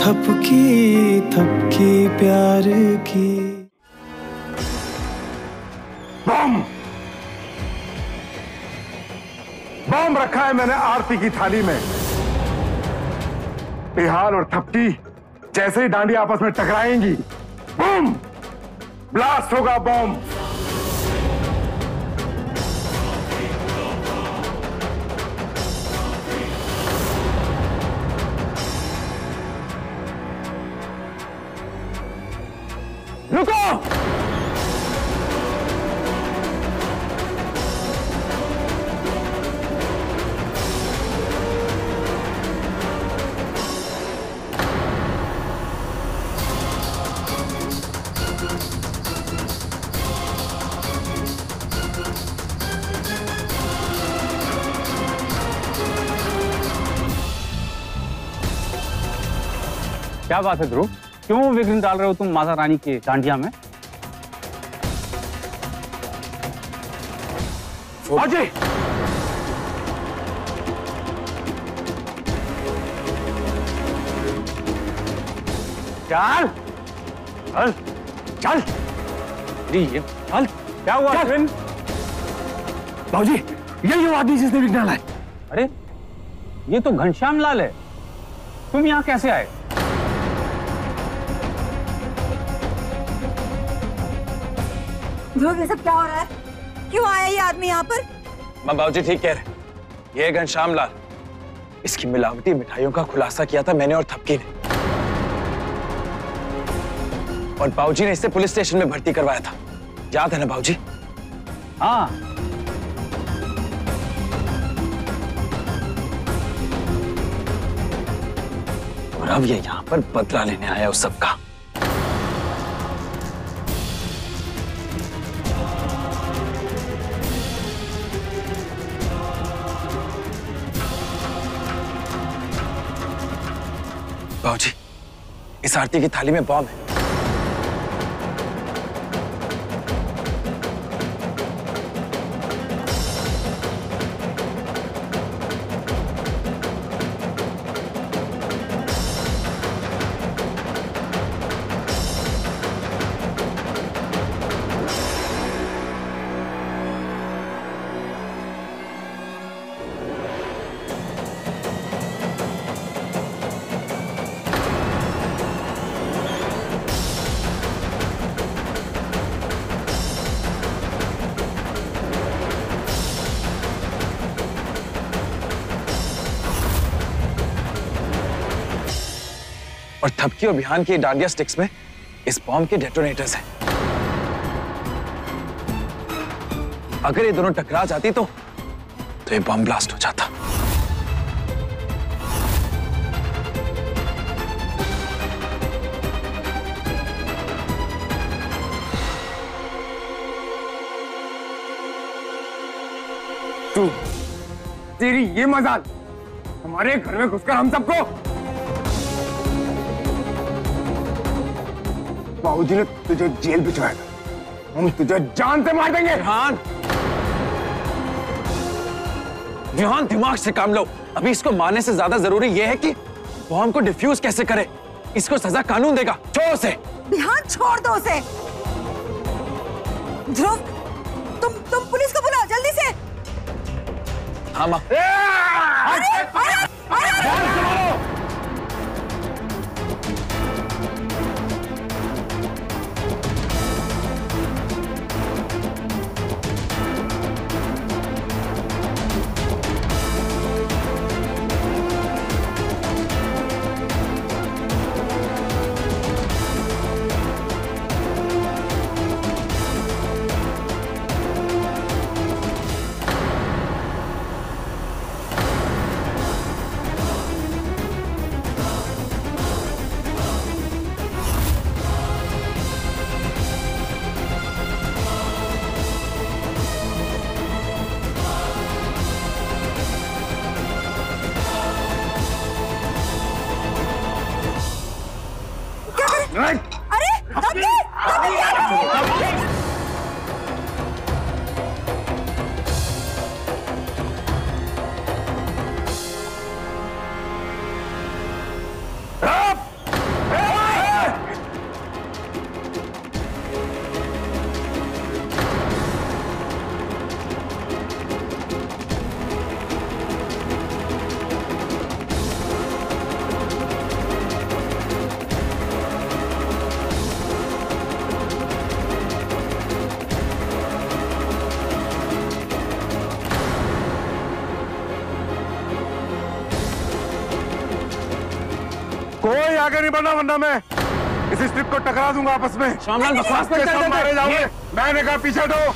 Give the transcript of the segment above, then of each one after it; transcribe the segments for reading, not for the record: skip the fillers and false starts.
थपकी थपकी प्यार की। बम बम रखा है मैंने आरती की थाली में। बिहाल और थपकी जैसे ही डांडी आपस में टकराएंगी, बम ब्लास्ट होगा बम। रुको! क्या बात है ध्रुव, क्यों विघ्न डाल रहे हो तुम माता रानी के डांडिया में? अजय! चल चल चल ये चल। क्या हुआ विघ्न? बाबूजी, यही वो आदमी जिसने विघ्न डाला है। अरे ये तो घनश्याम लाल है, तुम यहाँ कैसे आए? ध्रुव, ये सब क्या हो रहा है? क्यों आया ये आदमी यहाँ पर? माँ बाबूजी ठीक कह रहे, ये घनश्याम लाल। इसकी मिलावटी मिठाइयों का खुलासा किया था मैंने और थपकी ने, और बाबूजी ने इसे पुलिस स्टेशन में भर्ती करवाया था, याद है ना बाबूजी? हाँ। और अब ये यहाँ पर बदला लेने आया उस सबका। बाबूजी, इस आरती की थाली में बॉम्ब है। और थपकी और बिहान के डांडिया स्टिक्स में इस बॉम्ब के डेटोनेटर्स हैं। अगर ये दोनों टकरा जाती तो ये बॉम्ब ब्लास्ट हो जाता। तू, तेरी ये मजाल, हमारे घर में घुसकर हम सबको। बाबूजी ने तुझे जेल भिजवाया था, हम तुझे जान से मार देंगे। विहान, विहान दिमाग से काम लो। अभी इसको मारने से ज्यादा जरूरी यह है कि बॉम्ब को डिफ्यूज कैसे करे। इसको सजा कानून देगा। छोड़ उसे। बिहान, छोड़ दो उसे। ध्रुव, तुम पुलिस को बुलाओ जल्दी से। हाँ माँ। अरे, अरे, अरे, कोई आगे नहीं बढ़ना, वरना मैं इस स्ट्रिप को टकरा दूंगा आपस में। श्यामलाल बकवास मत कर, मारे जाओगे। मैंने कहा पीछे हटो।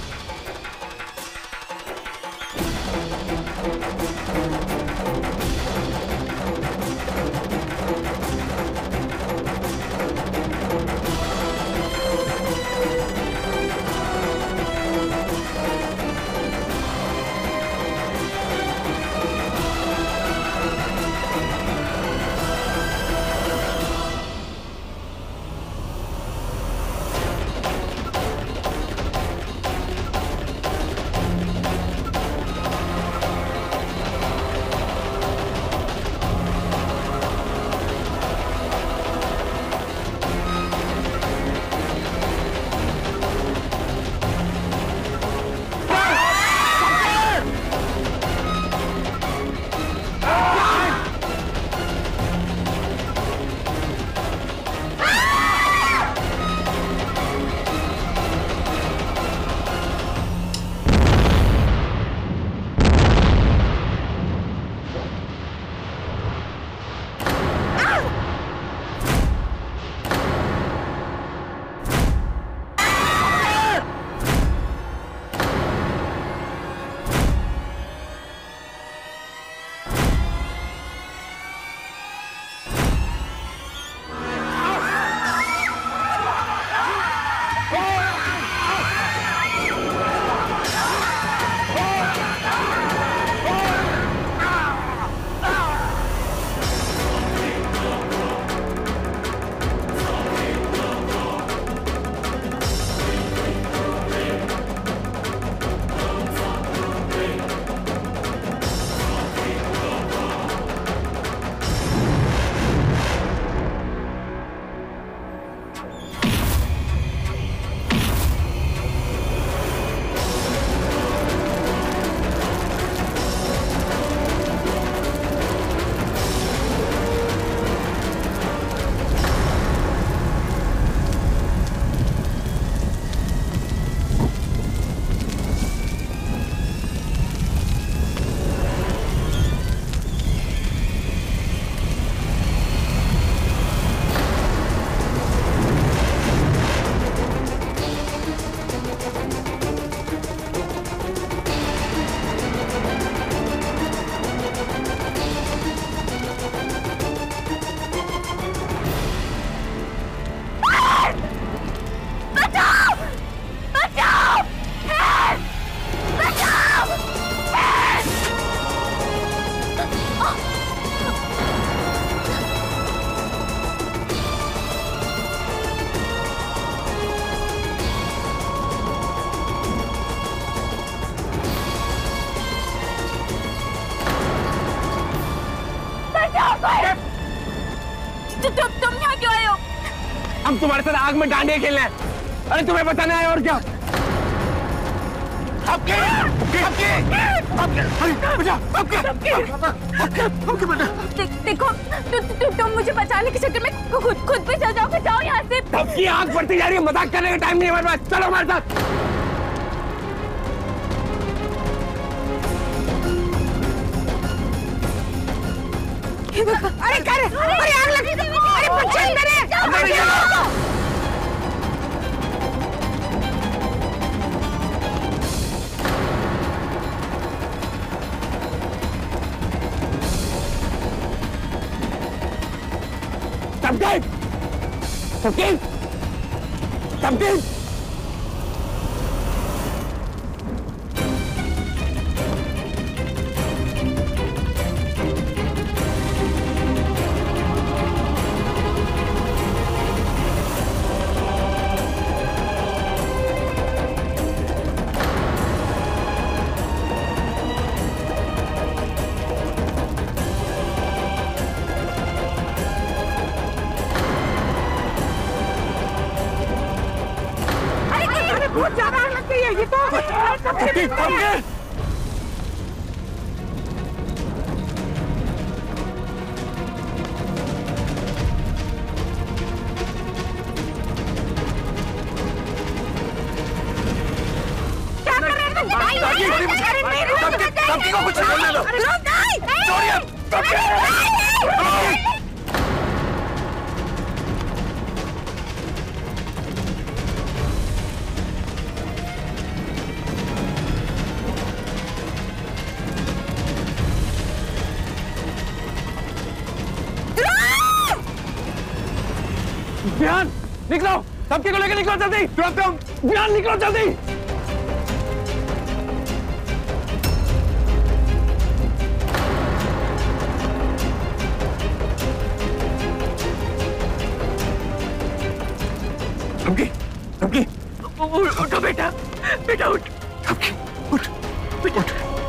तुम यहाँ क्यों आए हो? हम तुम्हारे साथ आग में डांडिया खेलने हैं। अरे तुम्हें बताना है और क्या? देखो तुम मुझे बचाने के चक्कर में खुद भी चल जाओगे। जाओ यहाँ से। सबकी आग बढ़ती जा रही है, मजाक करने का टाइम नहीं है हमारे पास। चलो हमारे साथ। अरे आग लगी। अरे बच्चे अंदर है। सबके बहुत ज्यादा आग लग गई है। ये तो सबकी को कुछ नहीं। विहान निकलो, सबके को लेकर निकलो जल्दी। विहान निकलो जल्दी। धमकी, धमकी, उठो बेटा, बेटा उठ। धमकी, उठ, उठ।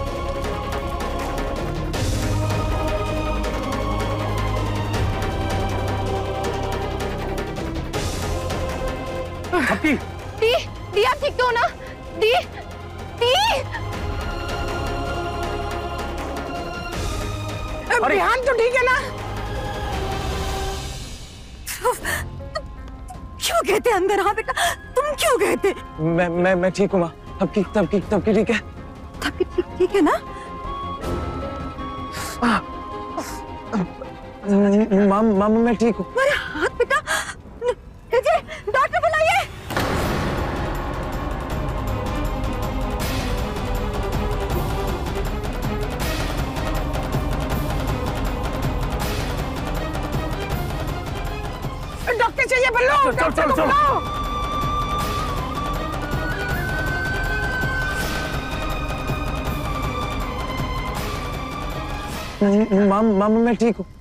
धमकी। दी आप ठीक तो हो ना? दी विहान तो ठीक है ना? क्यों कहते अंदर? हाँ बेटा, तुम क्यों कहते? मैं ठीक हूँ माँ। तबकी ठीक है? तबकी ठीक है ना? मामा मैं ठीक हूँ। मेरे हाथ बेटा, डॉक्टर बुलाइए। डॉक्टर चाहिए बल्लू। चल। मामा मैं ठीक हूँ।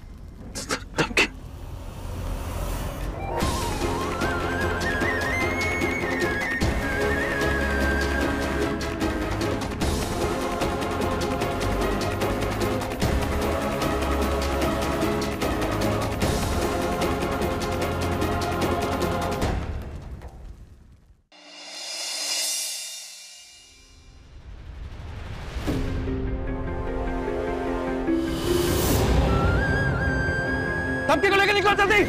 सबके को लेकर निकलो जल्दी।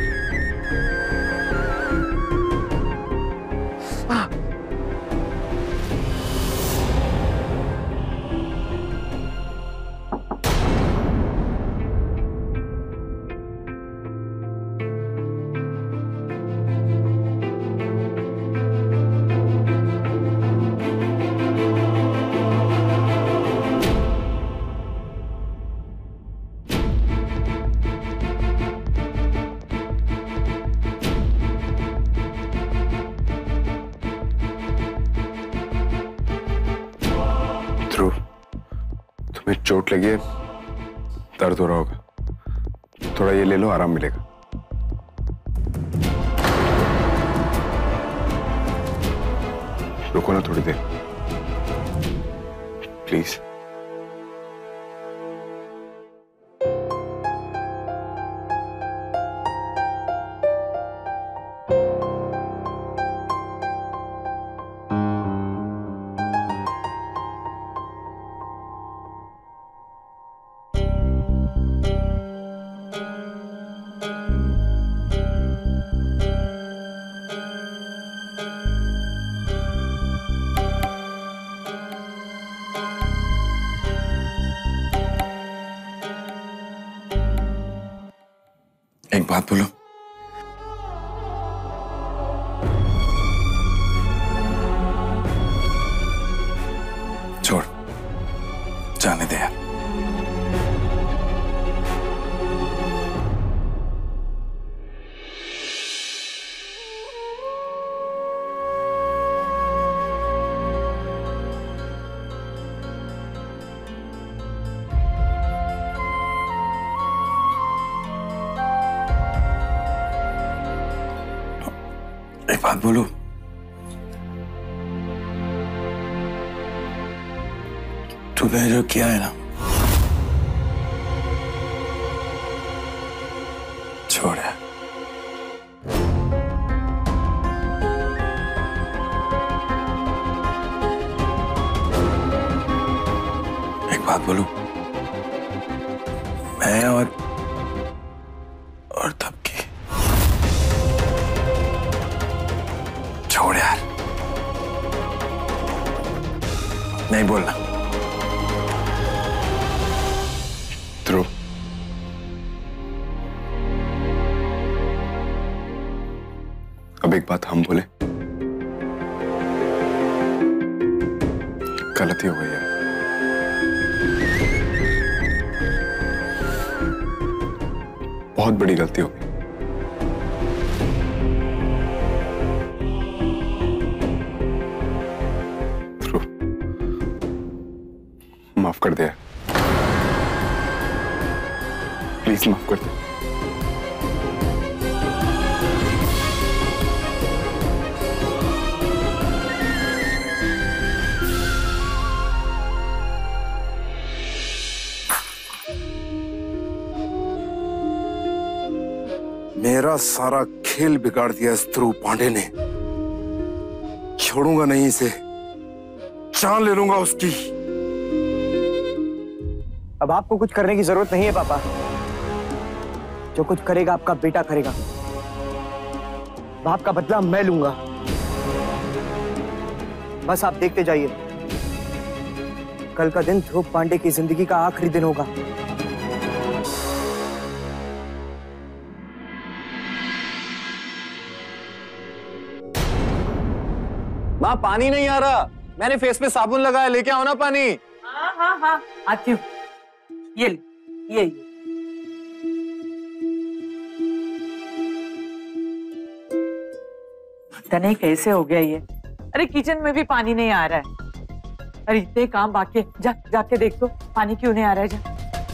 तुम्हें चोट लगी है, दर्द हो रहा होगा, थोड़ा ये ले लो, आराम मिलेगा। रुको ना थोड़ी देर प्लीज। एक बात बोलो, छोड़, जाने दे यार। एक बात बोलो, तूने जो किया है ना, छोड़ यार। एक बात बोलूं, मैं और तबकी, छोड़ यार, नहीं बोलना। ध्रुव, अब एक बात हम बोले, गलती हो गई है, बहुत बड़ी गलती हो गई। माफ कर दे, प्लीज माफ कर दे। मेरा सारा खेल बिगाड़ दिया इस ध्रुव पांडे ने। छोड़ूंगा नहीं इसे, जान ले लूंगा उसकी। अब आपको कुछ करने की जरूरत नहीं है पापा। जो कुछ करेगा आपका बेटा करेगा। बाप का बदला मैं लूंगा। बस आप देखते जाइए, कल का दिन ध्रुव पांडे की जिंदगी का आखिरी दिन होगा। माँ पानी नहीं आ रहा, मैंने फेस पे साबुन लगाया, लेके आओ ना पानी। हाँ हाँ हाँ आती हूँ। ये पता नहीं कैसे हो गया ये। अरे किचन में भी पानी नहीं आ रहा है। अरे इतने काम बाकी है, जाके देख दो पानी क्यों नहीं आ रहा है। जा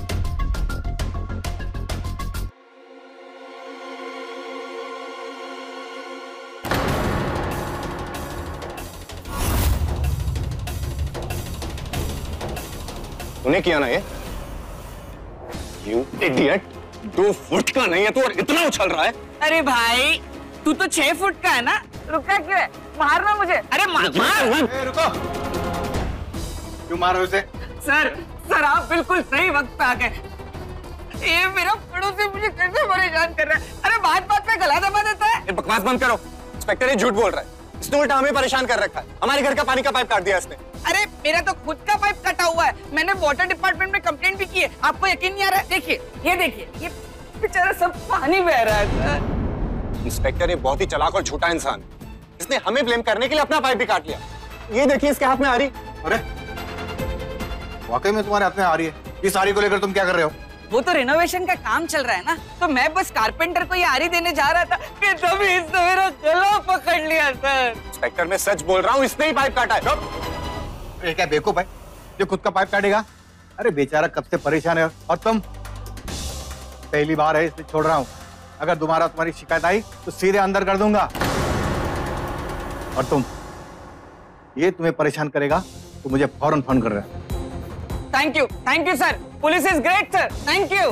तूने किया ना ये? You idiot! 2 फुट का नहीं है तू और इतना उछल रहा है। अरे भाई तू तो 6 फुट का है ना, रुका क्यों है? मारना मुझे। अरे मार। रुको, क्यों मार रहे हो उसे? सर आप बिल्कुल सही वक्त पे आ गए। ये मेरा पड़ोसी मुझे कैसे परेशान कर रहा है। अरे बात पे गला दबा देता है। बकवास बंद करो। इंस्पेक्टर ये झूठ बोल रहा है, इसने उल्टा हमें परेशान कर रखा है। हमारे घर का पानी का पाइप काट दिया इसने। अरे मेरा तो खुद का पाइप कटा हुआ है, मैंने वाटर डिपार्टमेंट में कंप्लेंट भी की है। आपको यकीन नहीं आ रहा है? देखिए ये बेचारा सब पानी बह रहा है। इंस्पेक्टर ये बहुत ही चालाक और झूठा इंसान है। इसने हमें ब्लेम करने के लिए अपना पाइप भी काट लिया। ये देखिए इसके हाथ में आ रही। अरे वाकई में तुम्हारे हाथ में आ रही है? इस आरी को लेकर तुम क्या कर रहे हो? वो तो रेनोवेशन का काम चल रहा है ना, तो मैं बस कारपेंटर को ये आरी देने जा रहा था कि तभी इसने मेरा गला पकड़ लिया। सर इंस्पेक्टर मैं सच बोल रहा हूँ, इसने ही पाइप काटा है। ये क्या बेवकूफ है जो खुद का पाइप काटेगा? अरे बेचारा कब से परेशान है, और तुम पहली बार है इसलिए छोड़ रहा हूँ। अगर दोबारा तुम्हारी शिकायत आई तो सीधे अंदर कर दूंगा। और ये तुम्हें परेशान करेगा तो मुझे फौरन फोन कर रहा है। Thank you sir, police is great sir, thank you.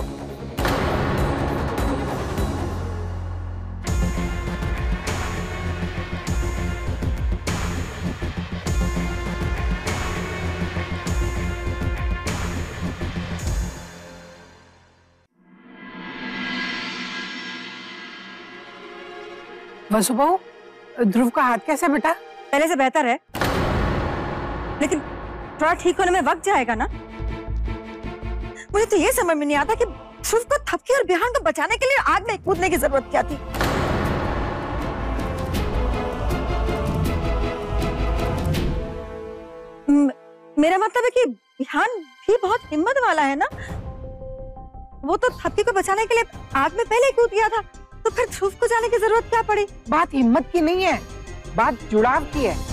Vasu बहू, ध्रुव का हाथ कैसा बेटा? पहले से बेहतर है, लेकिन थोड़ा ठीक होने में वक्त जाएगा ना। मुझे तो ये समझ में नहीं आता कि ध्रुव को थपकी और बिहान को बचाने के लिए आग में कूदने की जरूरत क्या थी। मेरा मतलब है कि बिहान भी बहुत हिम्मत वाला है ना। वो तो थपकी को बचाने के लिए आग में पहले ही कूद गया था, तो फिर ध्रुव को जाने की जरूरत क्या पड़ी? बात हिम्मत की नहीं है, बात जुड़ाव की है।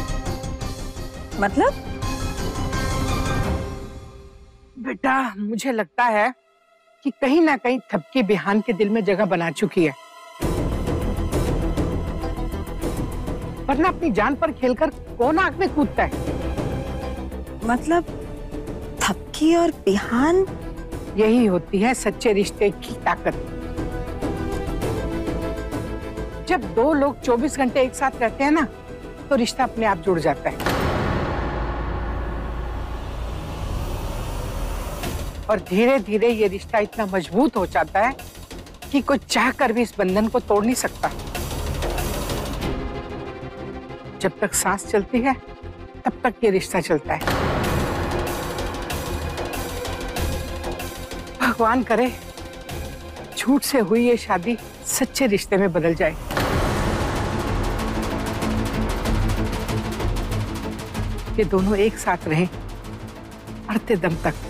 मतलब? बेटा मुझे लगता है कि कहीं ना कहीं थपकी बिहान के दिल में जगह बना चुकी है, वरना अपनी जान पर खेलकर कौन आग में कूदता है? मतलब थपकी और बिहान, यही होती है सच्चे रिश्ते की ताकत। जब 2 लोग 24 घंटे एक साथ रहते हैं ना, तो रिश्ता अपने आप जुड़ जाता है। और धीरे धीरे ये रिश्ता इतना मजबूत हो जाता है कि कोई चाहकर भी इस बंधन को तोड़ नहीं सकता। जब तक सांस चलती है तब तक ये रिश्ता चलता है। भगवान करे झूठ से हुई ये शादी सच्चे रिश्ते में बदल जाए। ये दोनों एक साथ रहें मरते दम तक।